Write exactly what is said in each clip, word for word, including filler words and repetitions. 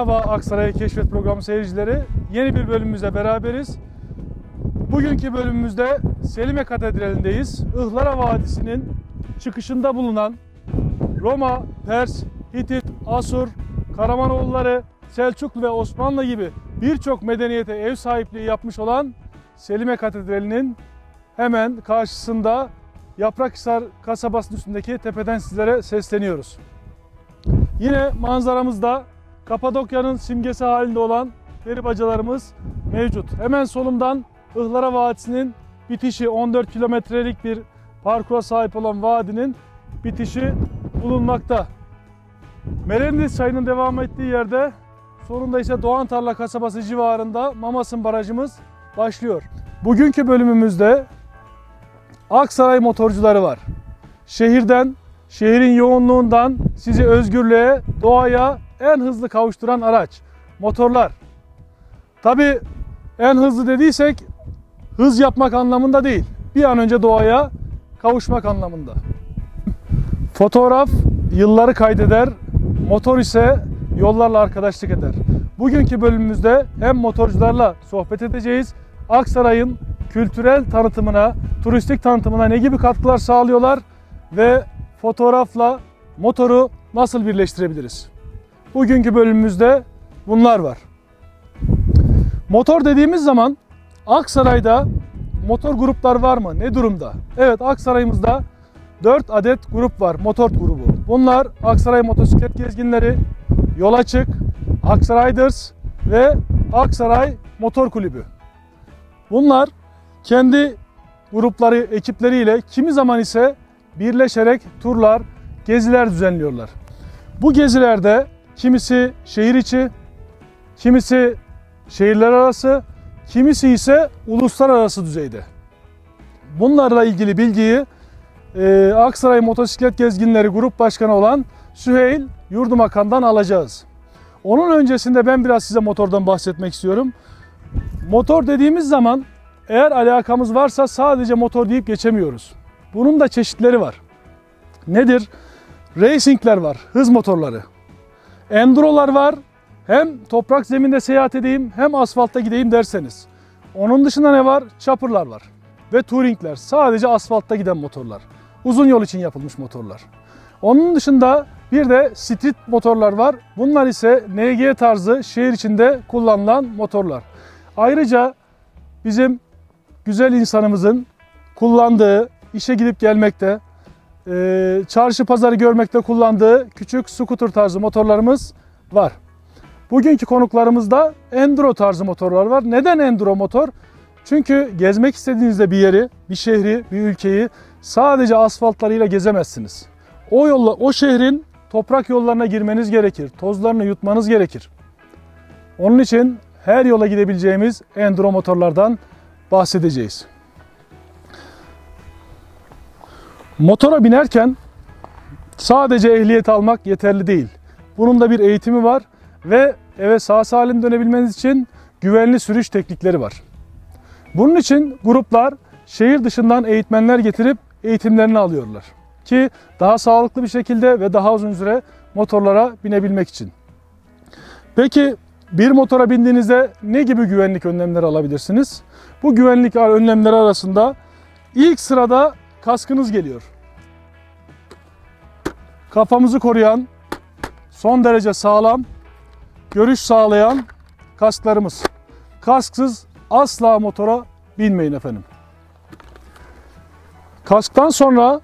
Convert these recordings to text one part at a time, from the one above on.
Merhaba Aksaray Keşfet Programı seyircileri. Yeni bir bölümümüzde beraberiz. Bugünkü bölümümüzde Selime Katedrali'ndeyiz. Ihlara Vadisi'nin çıkışında bulunan Roma, Pers, Hitit, Asur, Karamanoğulları, Selçuklu ve Osmanlı gibi birçok medeniyete ev sahipliği yapmış olan Selime Katedrali'nin hemen karşısında Yaprakhisar kasabasının üstündeki tepeden sizlere sesleniyoruz. Yine manzaramızda Kapadokya'nın simgesi halinde olan peri bacalarımız mevcut. Hemen solumdan Ihlara Vadisi'nin bitişi, on dört kilometrelik bir parkura sahip olan vadinin bitişi bulunmakta. Merendiz çayının devam ettiği yerde sonunda ise Doğantarla kasabası civarında Mamasın barajımız başlıyor. Bugünkü bölümümüzde Aksaray motorcuları var. Şehirden, şehrin yoğunluğundan sizi özgürlüğe, doğaya en hızlı kavuşturan araç. Motorlar. Tabii en hızlı dediysek hız yapmak anlamında değil. Bir an önce doğaya kavuşmak anlamında. Fotoğraf yılları kaydeder, motor ise yollarla arkadaşlık eder. Bugünkü bölümümüzde hem motorcularla sohbet edeceğiz, Aksaray'ın kültürel tanıtımına, turistik tanıtımına ne gibi katkılar sağlıyorlar ve fotoğrafla motoru nasıl birleştirebiliriz? Bugünkü bölümümüzde bunlar var. Motor dediğimiz zaman Aksaray'da motor gruplar var mı? Ne durumda? Evet, Aksaray'ımızda dört adet grup var, motor grubu. Bunlar Aksaray Motosiklet Gezginleri, Yol Açık, Aksarayders ve Aksaray Motor Kulübü. Bunlar kendi grupları, ekipleriyle kimi zaman ise birleşerek turlar, geziler düzenliyorlar. Bu gezilerde kimisi şehir içi, kimisi şehirler arası, kimisi ise uluslararası düzeyde. Bunlarla ilgili bilgiyi e, Aksaray Motosiklet Gezginleri Grup Başkanı olan Süheyl Yurdumakan'dan alacağız. Onun öncesinde ben biraz size motordan bahsetmek istiyorum. Motor dediğimiz zaman eğer alakamız varsa sadece motor deyip geçemiyoruz. Bunun da çeşitleri var. Nedir? Racing'ler var, hız motorları. Enduro'lar var. Hem toprak zeminde seyahat edeyim hem asfaltta gideyim derseniz. Onun dışında ne var? Chopper'lar var. Ve Touring'ler. Sadece asfaltta giden motorlar. Uzun yol için yapılmış motorlar. Onun dışında bir de street motorlar var. Bunlar ise N G tarzı şehir içinde kullanılan motorlar. Ayrıca bizim güzel insanımızın kullandığı, işe gidip gelmekte, çarşı pazarı görmekte kullandığı küçük scooter tarzı motorlarımız var. Bugünkü konuklarımızda enduro tarzı motorlar var. Neden enduro motor? Çünkü gezmek istediğinizde bir yeri, bir şehri, bir ülkeyi sadece asfaltlarıyla gezemezsiniz. O yolla, o şehrin toprak yollarına girmeniz gerekir. Tozlarını yutmanız gerekir. Onun için her yola gidebileceğimiz enduro motorlardan bahsedeceğiz. Motora binerken sadece ehliyet almak yeterli değil. Bunun da bir eğitimi var ve eve sağ salim dönebilmeniz için güvenli sürüş teknikleri var. Bunun için gruplar şehir dışından eğitmenler getirip eğitimlerini alıyorlar ki daha sağlıklı bir şekilde ve daha uzun süre motorlara binebilmek için. Peki bir motora bindiğinizde ne gibi güvenlik önlemleri alabilirsiniz? Bu güvenlik önlemleri arasında ilk sırada kaskınız geliyor. Kafamızı koruyan, son derece sağlam, görüş sağlayan kasklarımız. Kasksız asla motora binmeyin efendim. Kasktan sonra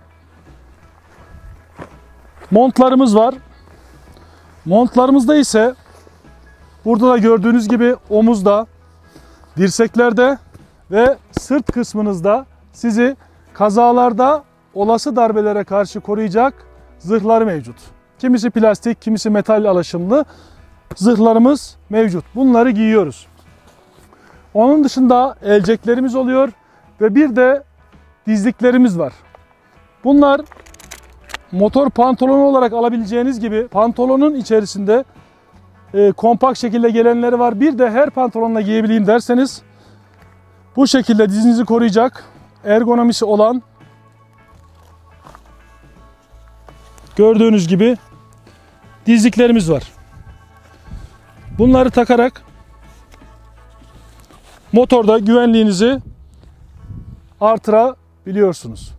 montlarımız var. Montlarımızda ise burada da gördüğünüz gibi omuzda, dirseklerde ve sırt kısmınızda sizi kazalarda olası darbelere karşı koruyacak zırhlar mevcut. Kimisi plastik, kimisi metal alaşımlı zırhlarımız mevcut. Bunları giyiyoruz. Onun dışında elceklerimiz oluyor ve bir de dizliklerimiz var. Bunlar motor pantolonu olarak alabileceğiniz gibi pantolonun içerisinde e, kompakt şekilde gelenleri var. Bir de her pantolonla giyebileyim derseniz bu şekilde dizinizi koruyacak ergonomisi olan gördüğünüz gibi dizliklerimiz var. Bunları takarak motorda güvenliğinizi artırabiliyorsunuz.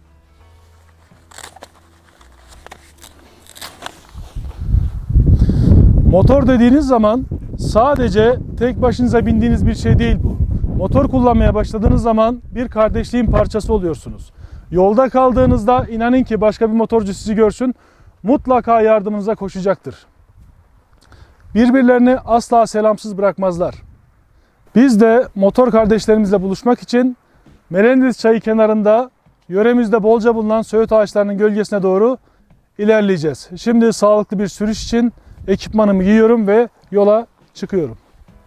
Motor dediğiniz zaman sadece tek başınıza bindiğiniz bir şey değil bu. Motor kullanmaya başladığınız zaman bir kardeşliğin parçası oluyorsunuz. Yolda kaldığınızda inanın ki başka bir motorcu sizi görsün, mutlaka yardımınıza koşacaktır. Birbirlerini asla selamsız bırakmazlar. Biz de motor kardeşlerimizle buluşmak için Merendiz Çayı kenarında yöremizde bolca bulunan söğüt ağaçlarının gölgesine doğru ilerleyeceğiz. Şimdi sağlıklı bir sürüş için ekipmanımı giyiyorum ve yola çıkıyorum.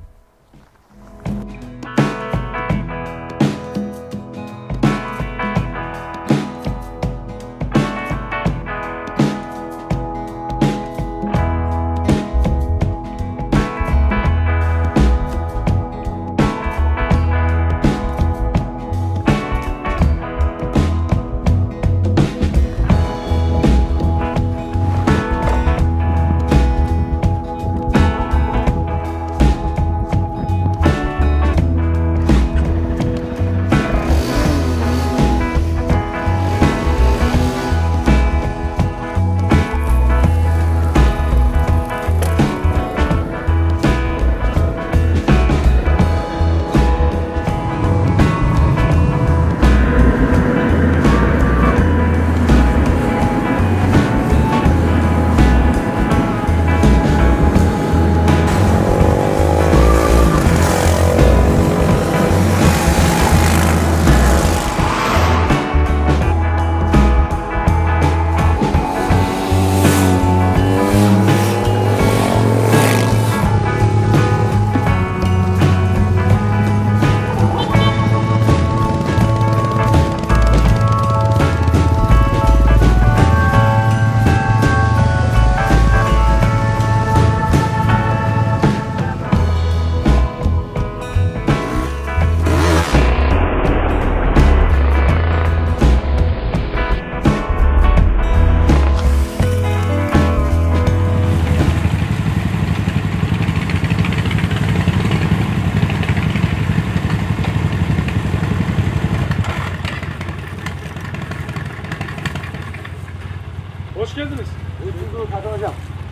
Hoş geldiniz. Hocam.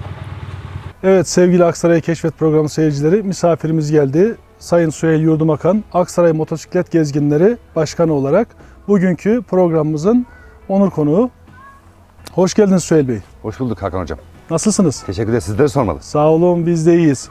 Evet sevgili Aksaray Keşfet Programı seyircileri, misafirimiz geldi. Sayın Süheyl Yurdumakan, Aksaray Motosiklet Gezginleri Başkanı olarak bugünkü programımızın onur konuğu. Hoş geldiniz Süheyl Bey. Hoş bulduk Hakan Hocam. Nasılsınız? Teşekkür ederim. Sizleri sormalı. Sağ olun, biz de iyiyiz.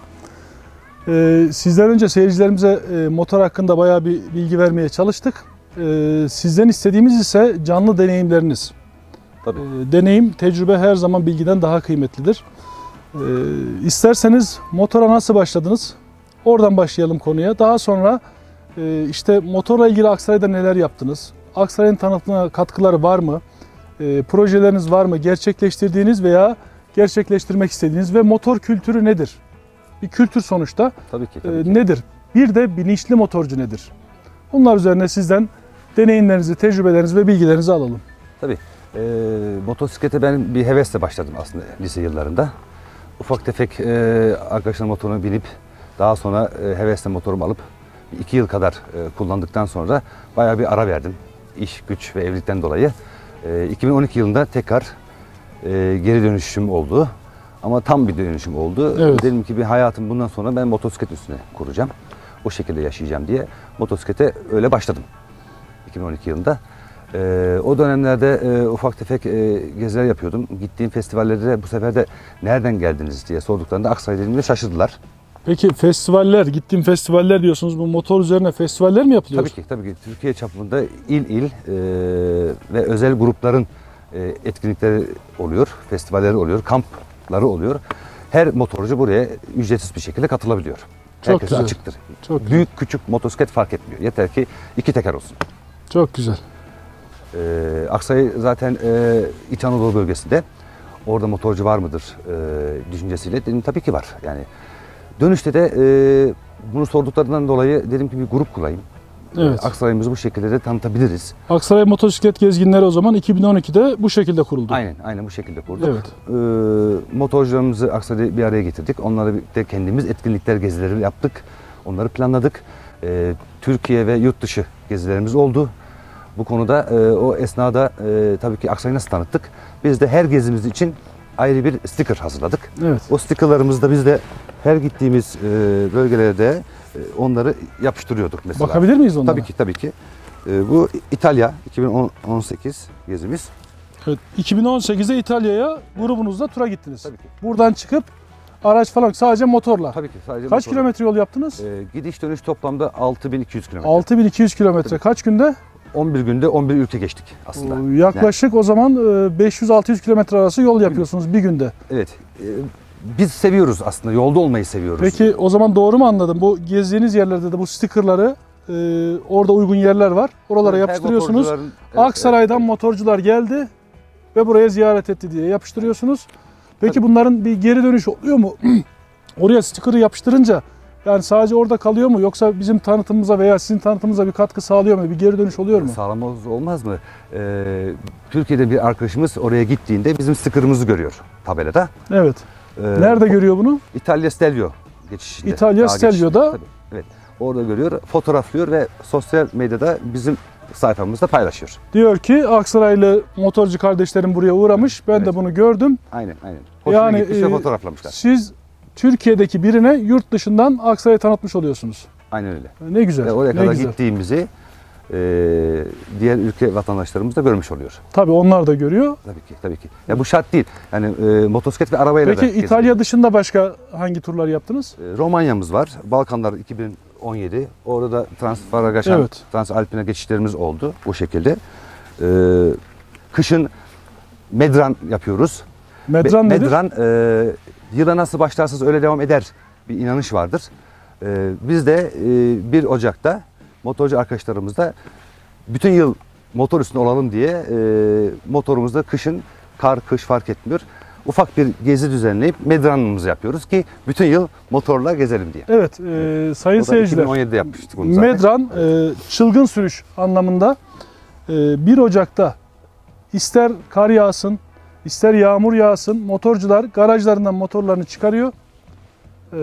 Ee, sizden önce seyircilerimize e, motor hakkında bayağı bir bilgi vermeye çalıştık. Ee, sizden istediğimiz ise canlı deneyimleriniz. Tabii. Ee, deneyim, tecrübe her zaman bilgiden daha kıymetlidir. Ee, isterseniz motora nasıl başladınız? Oradan başlayalım konuya. Daha sonra e, işte motorla ilgili Aksaray'da neler yaptınız? Aksaray'ın tanıtımına katkıları var mı? E, projeleriniz var mı? Gerçekleştirdiğiniz veya gerçekleştirmek istediğiniz ve motor kültürü nedir? Bir kültür sonuçta. Tabii ki. Tabii e, ki. Nedir? Bir de bilinçli motorcu nedir? Bunlar üzerine sizden deneyimlerinizi, tecrübelerinizi ve bilgilerinizi alalım. Tabii. E, motosiklete ben bir hevesle başladım aslında lise yıllarında. Ufak tefek e, arkadaşlarım motoruna binip daha sonra e, hevesle motorumu alıp iki yıl kadar e, kullandıktan sonra bayağı bir ara verdim. İş, güç ve evlilikten dolayı. E, iki bin on iki yılında tekrar e, geri dönüşüm oldu. Ama tam bir dönüşüm oldu. Evet. Dedim ki bir hayatım bundan sonra ben motosiklet üstüne kuracağım. O şekilde yaşayacağım diye motosiklete öyle başladım. iki bin on iki yılında. Ee, o dönemlerde e, ufak tefek e, geziler yapıyordum. Gittiğim festivallerde bu sefer de nereden geldiniz diye sorduklarında Aksaray dediğimde şaşırdılar. Peki festivaller, gittiğim festivaller diyorsunuz. Bu motor üzerine festivaller mi yapılıyor? Tabii ki, tabii ki. Türkiye çapında il il e, ve özel grupların e, etkinlikleri oluyor, festivalleri oluyor, kampları oluyor. Her motorcu buraya ücretsiz bir şekilde katılabiliyor. Çok Herkese güzel. açıktır. Çok güzel. Büyük küçük motosiklet fark etmiyor. Yeter ki iki teker olsun. Çok güzel. Ee, Aksaray zaten e, İç Anadolu bölgesinde. Orada motorcu var mıdır e, düşüncesiyle dedim tabii ki var. Yani dönüşte de e, bunu sorduklarından dolayı dedim ki bir grup kurayım. Evet. Aksaray'ımızı bu şekilde de tanıtabiliriz. Aksaray Motosiklet Gezginleri o zaman iki bin on ikide bu şekilde kuruldu. Aynen, aynen bu şekilde kurduk. Evet. Ee, motorcularımızı Aksaray'da bir araya getirdik. Onlarla birlikte kendimiz etkinlikler, gezileri yaptık. Onları planladık. Ee, Türkiye ve yurt dışı gezilerimiz oldu. Bu konuda e, o esnada e, tabii ki Aksaray'ı nasıl tanıttık? Biz de her gezimiz için ayrı bir sticker hazırladık. Evet. O stickerlarımızı da biz de her gittiğimiz e, bölgelerde e, onları yapıştırıyorduk mesela. Bakabilir miyiz onlara? Tabii ki, tabii ki. E, bu İtalya iki bin on sekiz gezimiz. Evet, iki bin on sekizde İtalya'ya grubunuzla tura gittiniz. Tabii ki. Buradan çıkıp araç falan sadece motorla. Tabii ki sadece Kaç motorla. kilometre yol yaptınız? E, gidiş dönüş toplamda altı bin iki yüz kilometre. altı bin iki yüz kilometre. Kaç günde? on bir günde on bir ülke geçtik aslında. Oo, Yaklaşık yani. O zaman beş yüz altı yüz kilometre arası yol yapıyorsunuz bir günde. Evet. E, biz seviyoruz aslında. Yolda olmayı seviyoruz. Peki o zaman doğru mu anladım? Bu gezdiğiniz yerlerde de bu stickerları e, orada uygun yerler var. Oralara Evet, yapıştırıyorsunuz. evet, Aksaray'dan evet. motorcular geldi ve buraya ziyaret etti diye yapıştırıyorsunuz. Peki Tabii. bunların bir geri dönüş oluyor mu? Oraya sticker'ı yapıştırınca yani sadece orada kalıyor mu? Yoksa bizim tanıtımımıza veya sizin tanıtımımıza bir katkı sağlıyor mu? Bir geri dönüş oluyor mu? Sağlamaz olmaz mı? Ee, Türkiye'de bir arkadaşımız oraya gittiğinde bizim sticker'ımızı görüyor tabelada. Evet. Ee, Nerede görüyor bunu? İtalya Stelvio geçişinde. İtalya Stelvio'da. Tabii, evet. Orada görüyor, fotoğraflıyor ve sosyal medyada bizim sayfamızda paylaşıyor. Diyor ki Aksaraylı motorcu kardeşlerim buraya uğramış. Ben Evet. de bunu gördüm. Aynen, aynen. Hoşuna Yani gitmiş ve e, fotoğraflamışlar. siz Türkiye'deki birine yurt dışından Aksaray'ı tanıtmış oluyorsunuz. Aynen öyle. Ne güzel. Ve oraya ne kadar güzel. gittiğimizi e, diğer ülke vatandaşlarımız da görmüş oluyor. Tabii onlar da görüyor. Tabii ki, tabii ki. Ya bu şart değil. Yani e, motosiklet ve arabayla Peki da İtalya geziyoruz. dışında başka hangi turlar yaptınız? E, Romanya'mız var. Balkanlar iki bin on yedi. Orada Transfaragaşan, Evet. Transalpine geçişlerimiz oldu bu şekilde. E, kışın Medran yapıyoruz. Medran Be- nedir? Medran e, yıla nasıl başlarsanız öyle devam eder bir inanış vardır. E, biz de e, bir Ocak'ta motorcu arkadaşlarımızla bütün yıl motor üstünde olalım diye e, motorumuzda kışın kar kış fark etmiyor. Ufak bir gezi düzenleyip Medran'ımızı yapıyoruz ki bütün yıl motorla gezelim diye. Evet, e, sayın O da seyirciler. iki bin on yedide yapmıştık onu zaten. Medran e, çılgın sürüş anlamında e, bir Ocak'ta ister kar yağsın, ister yağmur yağsın motorcular garajlarından motorlarını çıkarıyor e,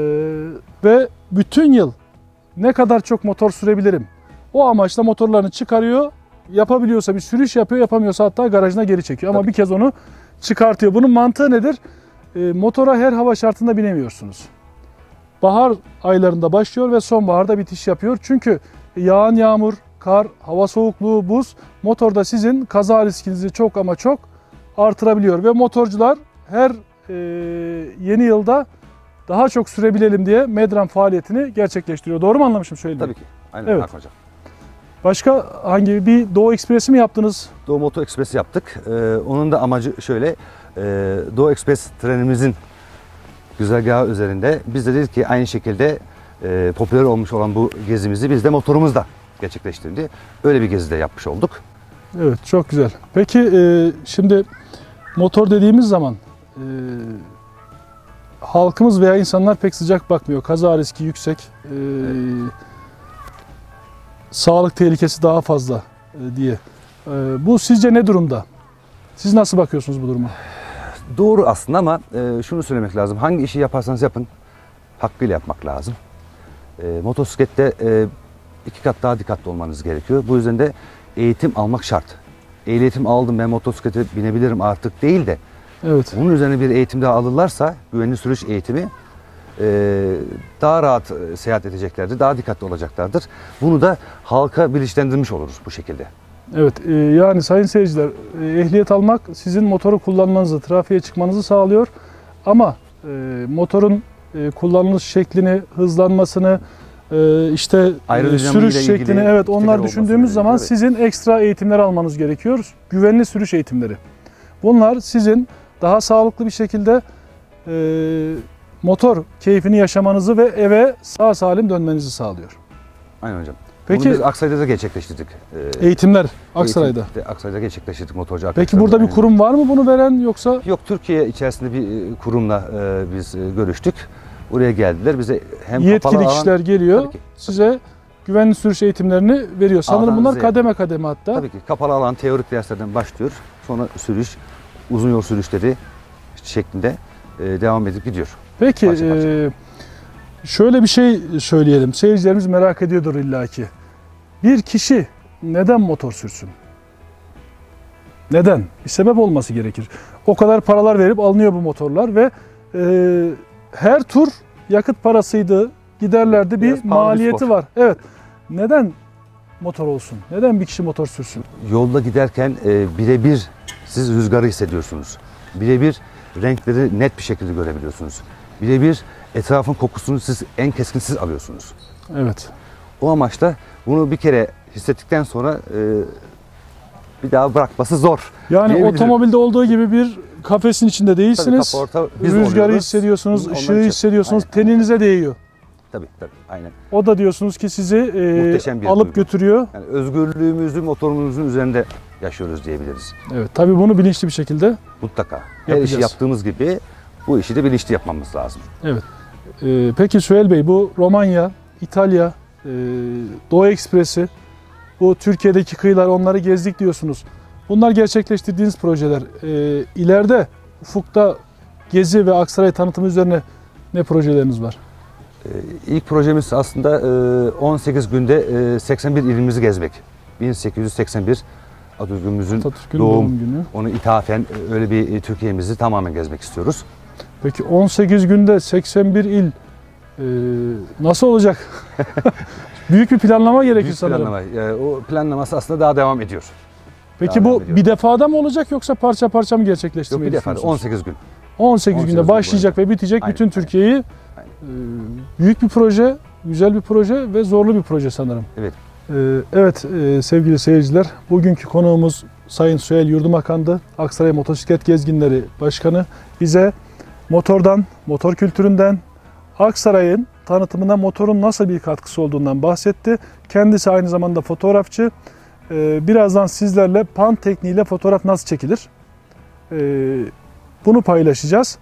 ve bütün yıl ne kadar çok motor sürebilirim o amaçla motorlarını çıkarıyor. Yapabiliyorsa bir sürüş yapıyor, yapamıyorsa hatta garajına geri çekiyor. Ama Tabii. bir kez onu çıkartıyor. Bunun mantığı nedir? E, motora her hava şartında binemiyorsunuz. Bahar aylarında başlıyor ve sonbaharda bitiş yapıyor. Çünkü yağan yağmur, kar, hava soğukluğu, buz motorda sizin kaza riskinizi çok ama çok artırabiliyor. Ve motorcular her e, yeni yılda daha çok sürebilelim diye Medran faaliyetini gerçekleştiriyor. Doğru mu anlamışım söylediğimi? Tabii ki. Aynen Evet. Hakan hocam. Başka hangi bir Doğu Ekspresi mi yaptınız? Doğu Moto Express yaptık. Ee, onun da amacı şöyle. E, Doğu Express trenimizin güzergahı üzerinde biz de dedik ki aynı şekilde e, popüler olmuş olan bu gezimizi biz de motorumuzla gerçekleştirdi. Öyle bir gezi de yapmış olduk. Evet, çok güzel. Peki e, şimdi motor dediğimiz zaman e, halkımız veya insanlar pek sıcak bakmıyor. Kaza riski yüksek. E, sağlık tehlikesi daha fazla e, diye. E, bu sizce ne durumda? Siz nasıl bakıyorsunuz bu duruma? Doğru aslında ama e, şunu söylemek lazım. Hangi işi yaparsanız yapın hakkıyla yapmak lazım. E, motosiklette e, iki kat daha dikkatli olmanız gerekiyor. Bu yüzden de eğitim almak şart. Ehliyetim aldım ben motosiklete binebilirim artık değil de Evet. bunun üzerine bir eğitim daha alırlarsa güvenli sürüş eğitimi e, daha rahat e, seyahat edeceklerdir, daha dikkatli olacaklardır. Bunu da halka bilinçlendirmiş oluruz bu şekilde. Evet, e, yani sayın seyirciler, e, ehliyet almak sizin motoru kullanmanızı, trafiğe çıkmanızı sağlıyor. Ama e, motorun e, kullanılış şeklini, hızlanmasını, e, işte e, Aerodinamiğiyle sürüş ilgili şeklini, evet fikirler onlar olması düşündüğümüz zaman gerekiyor, evet. sizin ekstra eğitimler almanız gerekiyor. Güvenli sürüş eğitimleri. Bunlar sizin daha sağlıklı bir şekilde e, motor keyfini yaşamanızı ve eve sağ salim dönmenizi sağlıyor. Aynen hocam. Peki- Bunu biz Aksaray'da da gerçekleştirdik. Ee, Eğitimler Aksaray'da. eğitim de Aksaray'da gerçekleştirdik motorcu Peki arkadaşlarımla. burada bir Aynen. kurum var mı bunu veren yoksa? Yok, Türkiye içerisinde bir e, kurumla e, biz e, görüştük. Oraya geldiler. Bize hem Yetkili kapalı alan- kişiler geliyor Tabii ki. size güvenli sürüş eğitimlerini veriyor. Sanırım A'dan bunlar Z'ye. kademe kademe hatta. Tabii ki kapalı alan teorik derslerden başlıyor. Sonra sürüş, uzun yol sürüşleri şeklinde e, devam edip gidiyor. Peki Parça parça. e, şöyle bir şey söyleyelim. Seyircilerimiz merak ediyordur illaki. Bir kişi neden motor sürsün? Neden? Bir sebep olması gerekir. O kadar paralar verip alınıyor bu motorlar ve e, her tur yakıt parasıydı, giderlerde bir Biraz pahalı bir maliyeti spor. var. Evet. Neden motor olsun? Neden bir kişi motor sürsün? Yolda giderken e, birebir siz rüzgarı hissediyorsunuz. Birebir renkleri net bir şekilde görebiliyorsunuz. Birebir etrafın kokusunu siz en keskin siz alıyorsunuz. Evet. O amaçla bunu bir kere hissettikten sonra e, bir daha bırakması zor. Yani diyebilirim. otomobilde olduğu gibi bir kafesin içinde değilsiniz. Tabii kaporta biz Rüzgarı oluyoruz. hissediyorsunuz, Onlar ışığı için. hissediyorsunuz, Aynen. teninize değiyor. Tabii tabii aynen. O da diyorsunuz ki sizi e, Muhteşem bir alıp duygu. götürüyor. Yani özgürlüğümüzü motorumuzun üzerinde yaşıyoruz diyebiliriz. Evet, tabii bunu bilinçli bir şekilde Mutlaka. Her Yapacağız. işi yaptığımız gibi bu işi de bilinçli yapmamız lazım. Evet. Ee, peki Süheyl Bey, bu Romanya, İtalya, e, Doğu Ekspresi, bu Türkiye'deki kıyılar, onları gezdik diyorsunuz. Bunlar gerçekleştirdiğiniz projeler. Ee, ileride ufukta gezi ve Aksaray tanıtımı üzerine ne projeleriniz var? Ee, ilk projemiz aslında e, on sekiz günde e, seksen bir ilimizi gezmek. bin sekiz yüz seksen bir Atatürk'ümüzün Atatürk'ün doğum, doğum günü. onu ithafen e, öyle bir e, Türkiye'mizi tamamen gezmek istiyoruz. Peki on sekiz günde seksen bir il e, nasıl olacak? Büyük bir planlama gerekir Büyük sanırım. planlama. E, o planlaması aslında daha devam ediyor. Peki Daha bu devam ediyor. bir defada mı olacak yoksa parça parça mı Yok gerçekleştirmeyi bir defa düşünüyorsunuz? on sekiz gün. on sekiz on sekiz günde gün başlayacak ve bitecek Aynen, bütün aynen. Türkiye'yi. Aynen. Ee, büyük bir proje, güzel bir proje ve zorlu bir proje sanırım. Evet. Ee, evet e, sevgili seyirciler, bugünkü konuğumuz Sayın Süheyl Yurdumakan'dı. Aksaray Motosiklet Gezginleri Başkanı. Bize motordan, motor kültüründen, Aksaray'ın tanıtımına motorun nasıl bir katkısı olduğundan bahsetti. Kendisi aynı zamanda fotoğrafçı. Ee, birazdan sizlerle pan tekniğiyle fotoğraf nasıl çekilir? Ee, bunu paylaşacağız.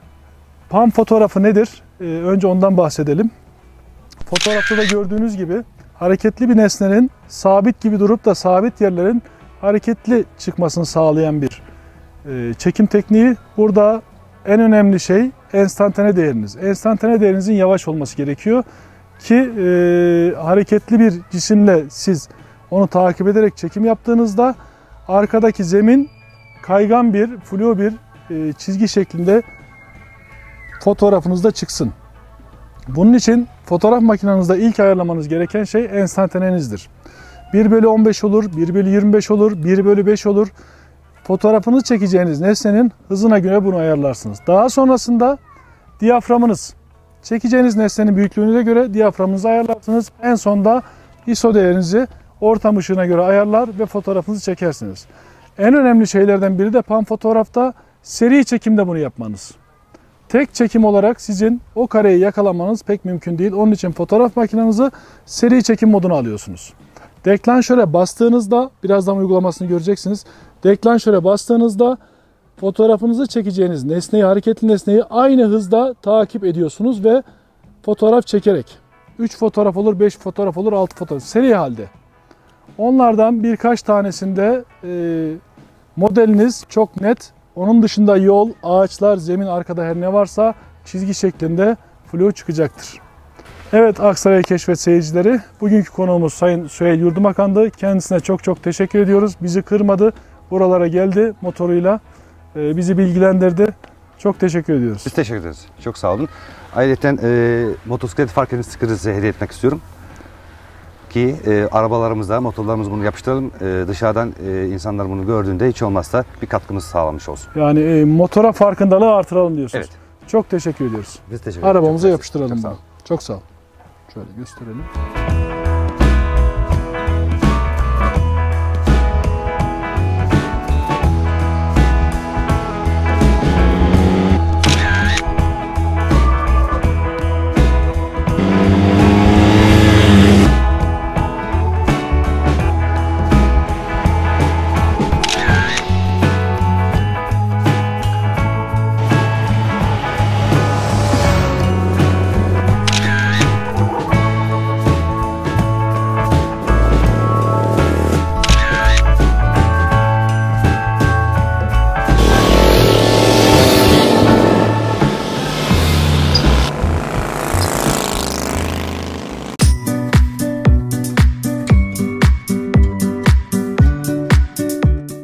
Pan fotoğrafı nedir? Ee, önce ondan bahsedelim. Fotoğrafta da gördüğünüz gibi hareketli bir nesnenin sabit gibi durup da sabit yerlerin hareketli çıkmasını sağlayan bir e, çekim tekniği. Burada en önemli şey enstantane değeriniz. Enstantane değerinizin yavaş olması gerekiyor ki e, hareketli bir cisimle siz onu takip ederek çekim yaptığınızda arkadaki zemin kaygan bir, flu bir e, çizgi şeklinde fotoğrafınızda çıksın. Bunun için fotoğraf makinenizde ilk ayarlamanız gereken şey enstantanenizdir. bir bölü on beş olur, bir bölü yirmi beş olur, bir bölü beş olur. Fotoğrafınızı çekeceğiniz nesnenin hızına göre bunu ayarlarsınız. Daha sonrasında diyaframınız. Çekeceğiniz nesnenin büyüklüğüne göre diyaframınızı ayarlarsınız. En sonda I S O değerinizi ortam ışığına göre ayarlar ve fotoğrafınızı çekersiniz. En önemli şeylerden biri de pan fotoğrafta seri çekimde bunu yapmanız. Tek çekim olarak sizin o kareyi yakalamanız pek mümkün değil. Onun için fotoğraf makinenizi seri çekim moduna alıyorsunuz. Deklanşöre bastığınızda, birazdan uygulamasını göreceksiniz. Deklanşöre bastığınızda fotoğrafınızı çekeceğiniz nesneyi, hareketli nesneyi aynı hızda takip ediyorsunuz ve fotoğraf çekerek üç fotoğraf olur, beş fotoğraf olur, altı fotoğraf seri halde. Onlardan birkaç tanesinde e, modeliniz çok net. Onun dışında yol, ağaçlar, zemin, arkada her ne varsa çizgi şeklinde flu çıkacaktır. Evet Aksaray Keşfet seyircileri, bugünkü konuğumuz Sayın Süheyl Yurdumakan'dı. Kendisine çok çok teşekkür ediyoruz. Bizi kırmadı, buralara geldi motoruyla, e, bizi bilgilendirdi. Çok teşekkür ediyoruz. Biz teşekkür ederiz. Çok sağ olun. Ayrıca e, motosiklet fark edin sticker'ı size hediye etmek istiyorum. Ki e, arabalarımızda, motorlarımızda bunu yapıştıralım. E, dışarıdan e, insanlar bunu gördüğünde hiç olmazsa bir katkımız sağlamış olsun. Yani e, motora farkındalığı artıralım diyorsunuz. Evet. Çok teşekkür ediyoruz. Biz teşekkür ederiz. Arabamıza Çok yapıştıralım Çok sağ bunu. olun. Çok sağ ol. Şöyle gösterelim.